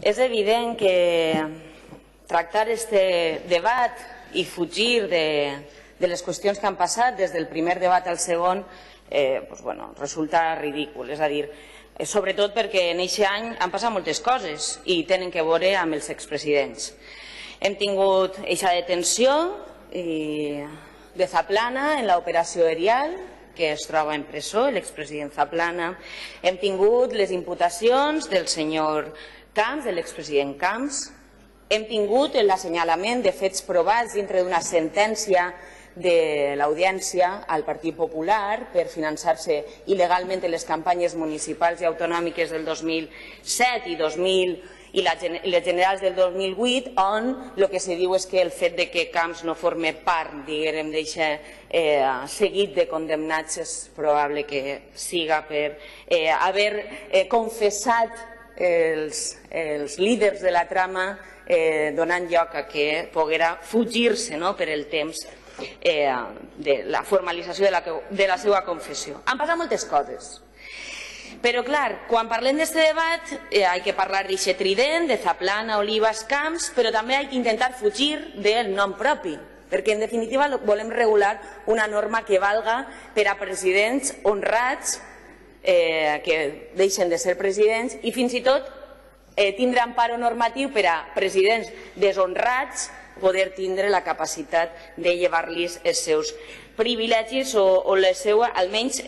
És evident que tractar este debat i fugir de les qüestions que han passat des del primer debat al segon resulta ridícul. És a dir, sobretot perquè en aquest any han passat moltes coses i tenen que veure amb els expresidents. Hem tingut aquesta detenció de Zaplana en l'operació Erial, que es troba en presó, l'expresident Zaplana. Hem tingut les imputacions del senyor Camps, de l'expresident Camps. Hem tingut l'assenyalament de fets provats dintre d'una sentència de l'Audiència al Partit Popular per finançar-se il·legalment en les campanyes municipals i autonòmiques del 2007 i les generals del 2008, on el que se diu és que el fet de que Camps no forma part, diguem, d'aquest seguit de condemnats és probable que siga per haver confessat els líders de la trama, donant lloc a que poguera fugir-se per el temps de la formalització de la seva confessió. Han passat moltes coses. Però, clar, quan parlem d'aquest debat, hay que parlar d'aquest trident, de Zaplana, Olivas, Camps, però també hay que intentar fugir del nom propi, perquè, en definitiva, volem regular una norma que valga per a presidents honrats, que deixen de ser presidents, i fins i tot tindre amparo normatiu per a presidents deshonrats poder tindre la capacitat de llevar-los els seus privilegis o la seva, almenys,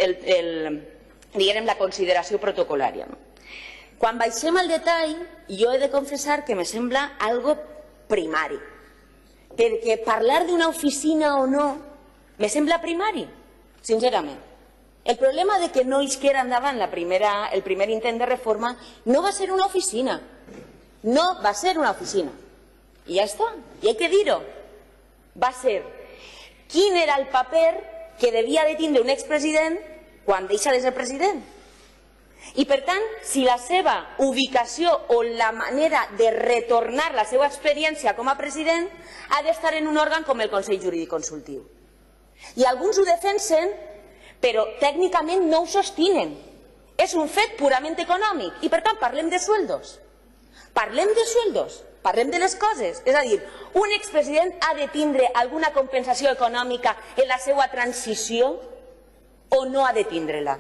la consideració protocolària. Quan baixem al detall, jo he de confessar que me sembla algo primari, perquè parlar d'una oficina o no me sembla primari, sincerament. El problema de que no isquera endavant el primer intent de reforma no va ser una oficina, no va ser una oficina. I ja està, i hay que dir-ho. Va ser quin era el paper que devia de tindre un expresident quan deixa de ser president. I, per tant, si la seva ubicació o la manera de retornar la seva experiència com a president ha d'estar en un òrgan com el Consell Jurídic Consultiu. I alguns ho defensen, però tècnicament no ho sostenen. És un fet purament econòmic i, per tant, parlem de sueldos. Parlem de sueldos, parlem de les coses. És a dir, un expresident ha de tindre alguna compensació econòmica en la seva transició o no ha de tindre-la?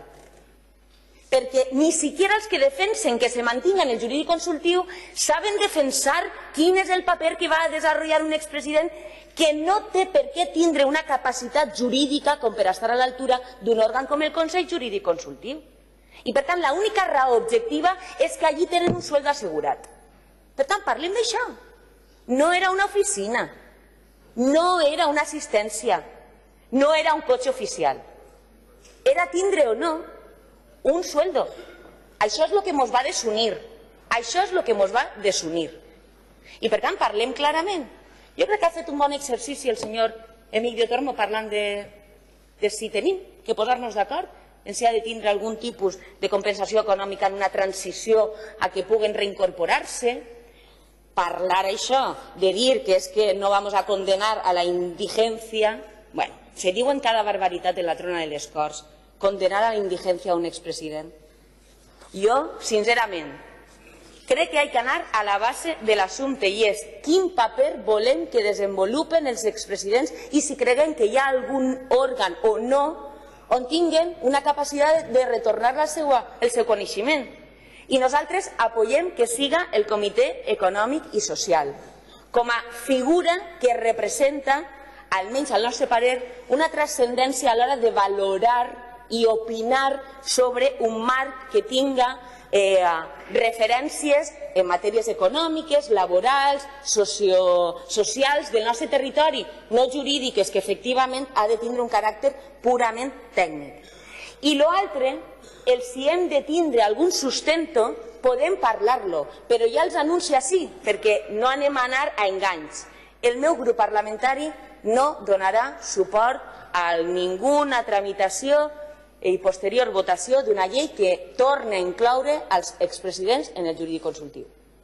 Perquè ni siquiera els que defensen que se mantinga en el jurídic consultiu saben defensar quin és el paper que va a desenvolupar un expresident que no té per què tindre una capacitat jurídica com per estar a l'altura d'un òrgan com el Consell Jurídic Consultiu. I, per tant, l'única raó objectiva és que allí tenen un sueldo assegurat. Per tant, parlem d'això. No era una oficina, no era una assistència, no era un cotxe oficial. Era tindre o no un sueldo. Això és el que ens va desunir. Això és el que ens va desunir. I, per tant, parlem clarament. Jo crec que ha fet un bon exercici el senyor Emilio Tormo parlant de si tenim que posar-nos d'acord en si ha de tindre algun tipus de compensació econòmica en una transició a que puguen reincorporar-se. Parlar això de dir que és que no vamos a condenar a la indigència. Bueno, se diuen cada barbaritat en la trona de les Corts. Condenar a la indigència a un expresident. Jo, sincerament, crec que hay que anar a la base de l'assumpte i és quin paper volem que desenvolupen els expresidents i si creguem que hi ha algun òrgan o no on tinguen una capacitat de retornar el seu coneixement. I nosaltres apoyem que siga el Comitè Econòmic i Social com a figura que representa, almenys al nostre parer, una transcendència a l'hora de valorar i opinar sobre un marc que tinga referències en matèries econòmiques, laborals, socials del nostre territori, no jurídiques, que efectivament ha de tindre un caràcter purament tècnic. I l'altre, si hem de tindre algun sustento, podem parlar-lo, però ja els anuncio així, perquè no anem a anar a enganys. El meu grup parlamentari no donarà suport a ninguna tramitació i posterior votació d'una llei que torna a incloure els expresidents en el jurídic consultiu.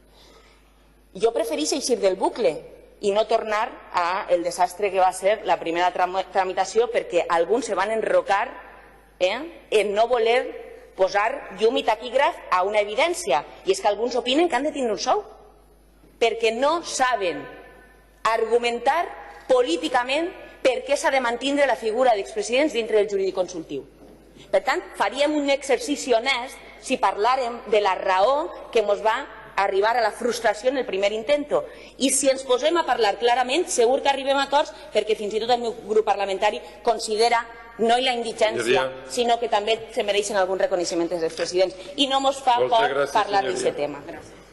Jo prefereixo eixir del bucle i no tornar al desastre que va ser la primera tramitació perquè alguns se van enrocar en no voler posar llum i taquígraf a una evidència, i és que alguns opinen que han de tindre un sou. perquè no saben argumentar políticament per què s'ha de mantenir la figura d'expresidents dintre del jurídic consultiu. Per tant, faríem un exercici honest si parlàrem de la raó que ens va arribar a la frustració en el primer intento. I si ens posem a parlar clarament, segur que arribem a acords, perquè fins i tot el meu grup parlamentari considera no la indigència, sinó que també se mereixen algun reconeixement dels expresidents. I no ens fa por parlar d'aquest tema. Gràcies.